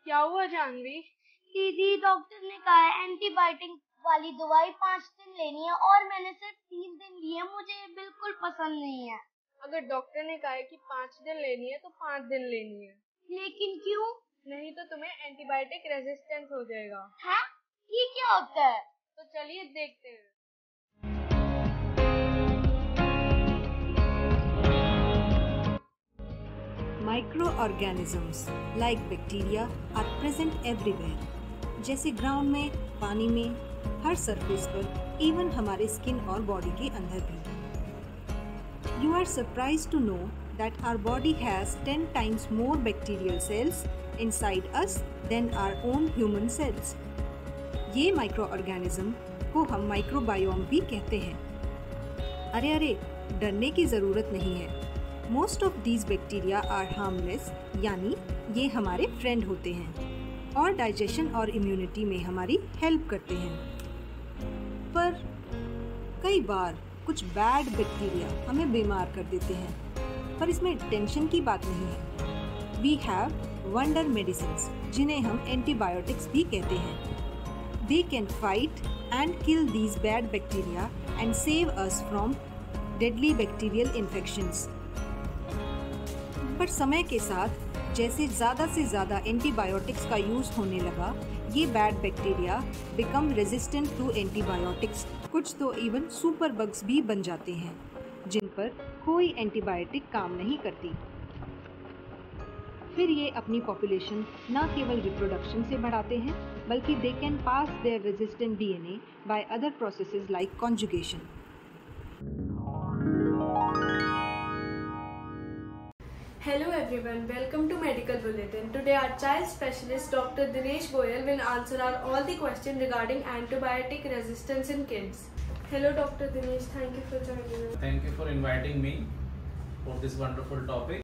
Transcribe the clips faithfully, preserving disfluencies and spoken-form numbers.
क्या हुआ जानवी? दीदी डॉक्टर ने कहा है एंटीबायोटिक वाली दवाई पाँच दिन लेनी है और मैंने सिर्फ तीन दिन ली है। मुझे ये बिल्कुल पसंद नहीं है। अगर डॉक्टर ने कहा है कि पाँच दिन लेनी है तो पाँच दिन लेनी है। लेकिन क्यों? नहीं तो तुम्हें एंटीबायोटिक रेजिस्टेंस हो जाएगा। हाँ? ये क्या होता है? तो चलिए देखते हैं। Microorganisms like bacteria are present everywhere. जैसे ग्राउंड में, पानी में, हर सरफेस पर, इवन हमारे स्किन और बॉडी के अंदर भी। You are surprised to know that our body has ten times more bacterial cells inside us than our own human cells. ये माइक्रोऑर्गेनिज्म को हम माइक्रोबायोम भी कहते हैं। अरे अरे, डरने की ज़रूरत नहीं है। Most of these bacteria are harmless, यानी ये हमारे फ्रेंड होते हैं और डाइजेशन और इम्यूनिटी में हमारी हेल्प करते हैं। पर कई बार कुछ बैड बैक्टीरिया हमें बीमार कर देते हैं, पर इसमें टेंशन की बात नहीं है। वी हैव वंडर मेडिसिन्स, जिन्हें हम एंटीबायोटिक्स भी कहते हैं। They can fight and kill these bad bacteria and save us from deadly bacterial infections. पर समय के साथ जैसे ज़्यादा से ज़्यादा एंटीबायोटिक्स का यूज़ होने लगा, ये bad bacteria become resistant to antibiotics. कुछ तो इवन सुपर बग्स भी बन जाते हैं, जिन पर कोई एंटीबायोटिक काम नहीं करती। फिर ये अपनी पॉपुलेशन न केवल रिप्रोडक्शन से बढ़ाते हैं, बल्कि they can pass their resistant DNA by other processes like conjugation. Hello everyone, welcome to Medical Bulletin. Today our child specialist Doctor Dinesh Goyal will answer our all the questions regarding antibiotic resistance in kids. Hello Doctor Dinesh, thank you for joining us. Thank you for inviting me for this wonderful topic.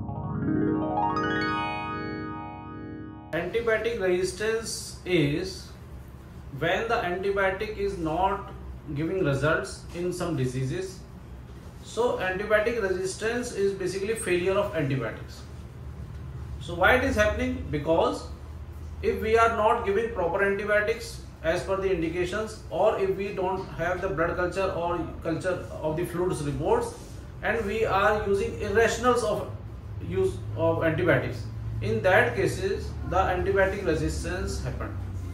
Antibiotic resistance is when the antibiotic is not giving results in some diseases. So antibiotic resistance is basically failure of antibiotics. So why it is happening? Because if we are not giving proper antibiotics as per the indications, or if we don't have the blood culture or culture of the fluids reports, and we are using irrationals of use of antibiotics, in that cases the antibiotic resistance happen.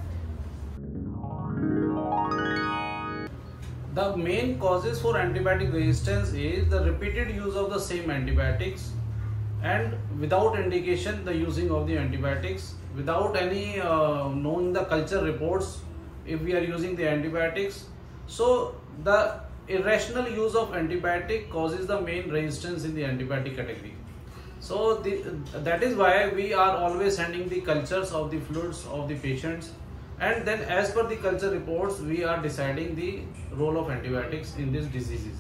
The main causes for antibiotic resistance is the repeated use of the same antibiotics and without indication the using of the antibiotics, without any uh, knowing the culture reports if we are using the antibiotics. So the irrational use of antibiotic causes the main resistance in the antibiotic category. So the, that is why we are always sending the cultures of the fluids of the patients, and then as per the culture reports we are deciding the role of antibiotics in these diseases.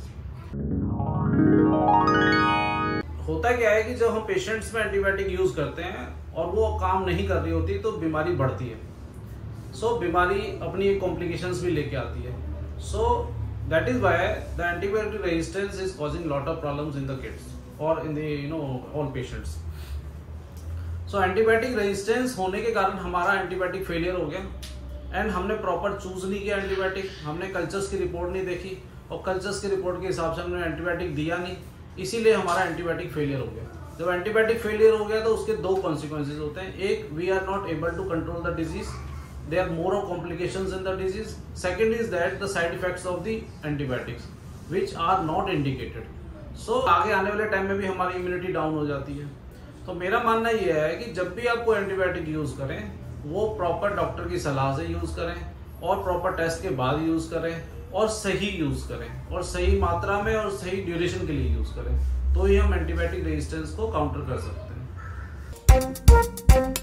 होता क्या है कि जब हम patients में antibiotic use करते हैं और वो काम नहीं कर रही होती तो बीमारी बढ़ती है। सो so, बीमारी अपनी कॉम्प्लिकेशंस भी लेके आती है। So that is why the antibiotic resistance is causing lot of problems in the kids और in the you know all patients. So antibiotic resistance होने के कारण हमारा एंटीबायोटिक फेलियर हो गया एंड हमने प्रॉपर चूज नहीं किया एंटीबायोटिक, हमने कल्चर्स की रिपोर्ट नहीं देखी और कल्चर्स की रिपोर्ट के हिसाब से हमने एंटीबायोटिक दिया नहीं, इसीलिए हमारा एंटीबायोटिक फेलियर हो गया। जब एंटीबायोटिक फेलियर हो गया तो उसके दो कॉन्सिक्वेंसेज होते हैं। एक, we are not able to control the disease, there are more of complications in the disease. Second is that the side effects of the antibiotics which are not indicated. So आगे आने वाले time में भी हमारी immunity down हो जाती है। तो मेरा मानना यह है कि जब भी आपको एंटीबायोटिक यूज करें वो प्रॉपर डॉक्टर की सलाह से यूज करें और प्रॉपर टेस्ट के बाद यूज करें और सही यूज करें और सही मात्रा में और सही ड्यूरेशन के लिए यूज करें, तो ही हम एंटीबायोटिक रेजिस्टेंस को काउंटर कर सकते हैं।